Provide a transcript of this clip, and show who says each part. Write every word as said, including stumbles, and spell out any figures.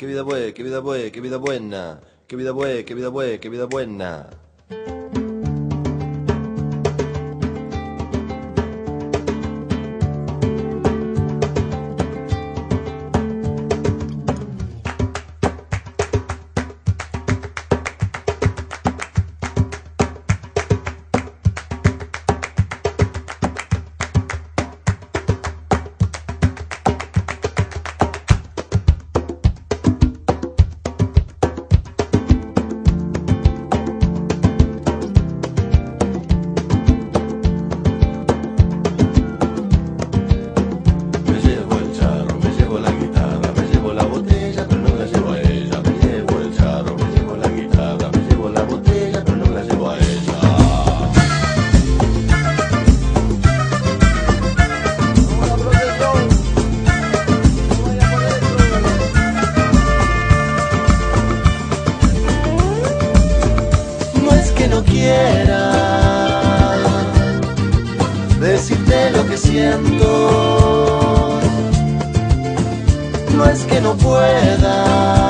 Speaker 1: qué vida buena, qué vida buena, qué vida buena, qué vida buena, qué vida buena, qué vida buena.
Speaker 2: No quiera decirte lo que siento, no es que no pueda